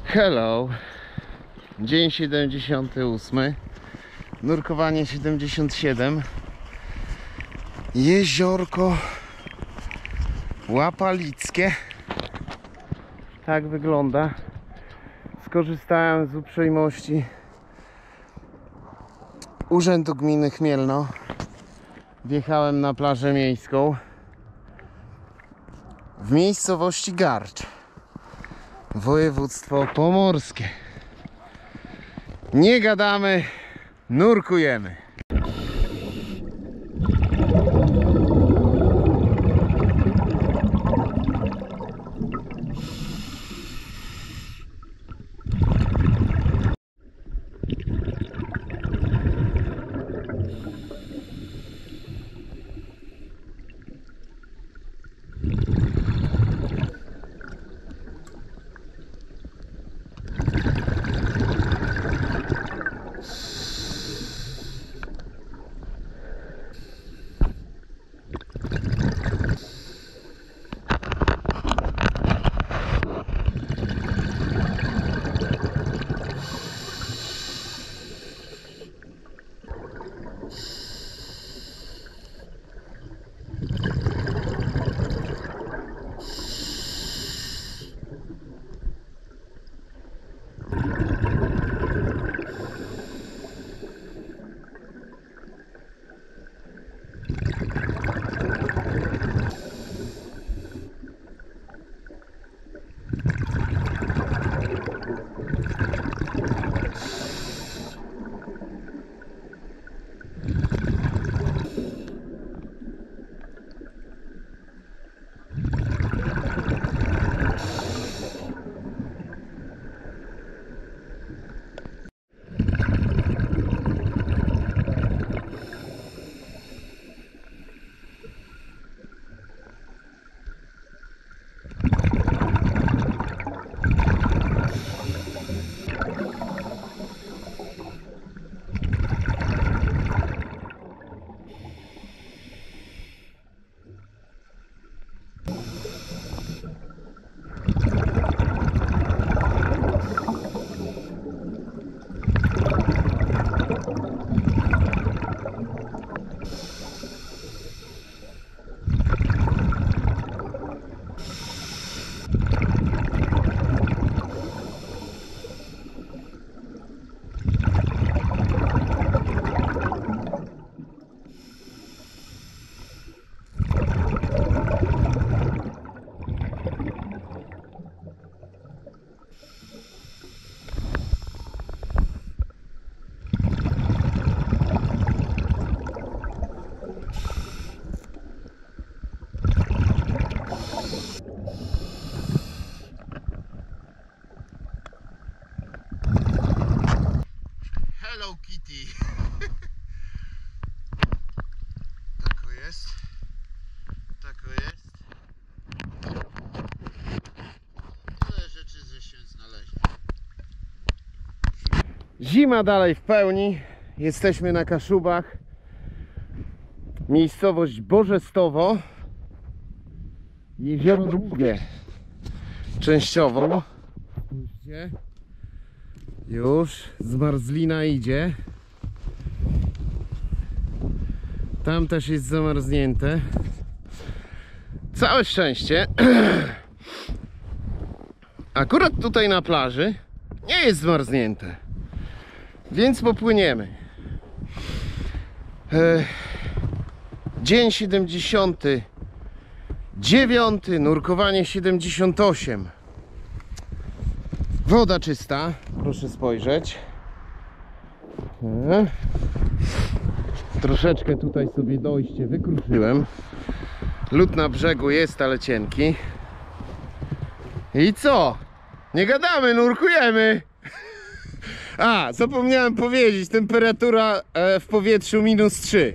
Hello, dzień 78, nurkowanie 77, jeziorko Łapalickie, tak wygląda. Skorzystałem z uprzejmości Urzędu Gminy Chmielno, wjechałem na plażę miejską w miejscowości Garcz, województwo pomorskie. Nie gadamy, nurkujemy. Hello Kitty. Tako jest. Tako jest. Tyle rzeczy, że się znaleźli. Zima dalej w pełni. Jesteśmy na Kaszubach. Miejscowość Bożestowo. Jezioro Długie. Częściowo. Spójrzcie. Już zmarzlina idzie. Tam też jest zamarznięte. Całe szczęście. Akurat tutaj na plaży nie jest zmarznięte, więc popłyniemy. Dzień 79, nurkowanie 78. Woda czysta, proszę spojrzeć. Troszeczkę tutaj sobie dojście wykruszyłem. Lód na brzegu jest, ale cienki. I co? Nie gadamy, nurkujemy. A, zapomniałem powiedzieć, temperatura w powietrzu -3.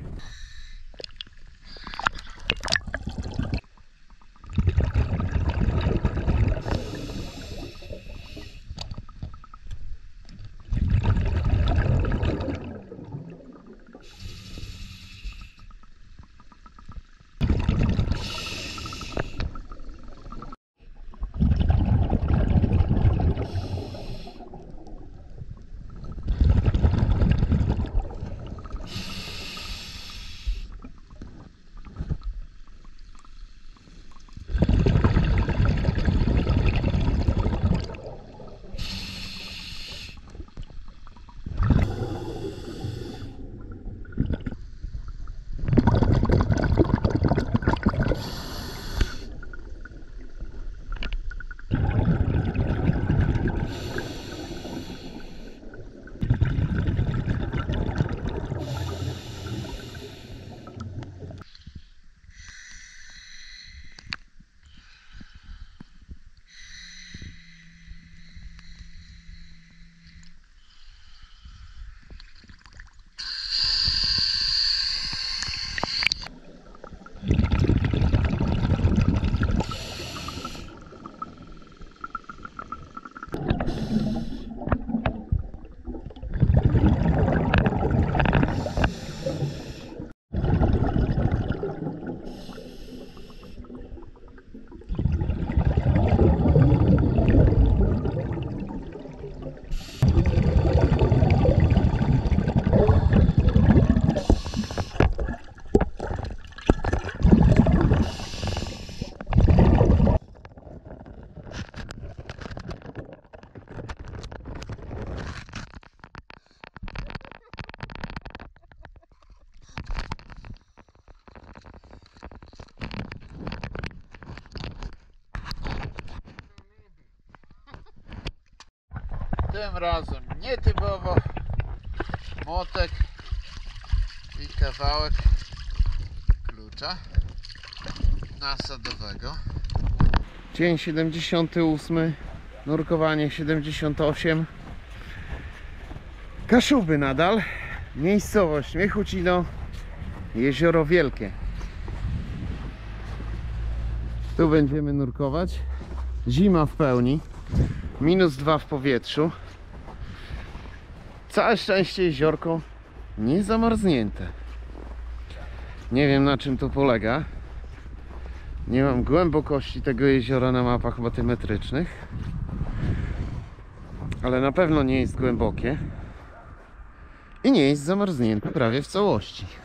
Tym razem nietypowo. Młotek i kawałek klucza nasadowego. Dzień 78, nurkowanie 78. Kaszuby nadal. Miejscowość Miechucino, Jezioro Wielkie. Tu będziemy nurkować. Zima w pełni. -2 w powietrzu. Całe szczęście jeziorko nie zamarznięte. Nie wiem, na czym to polega. Nie mam głębokości tego jeziora na mapach batymetrycznych, ale na pewno nie jest głębokie i nie jest zamarznięte prawie w całości.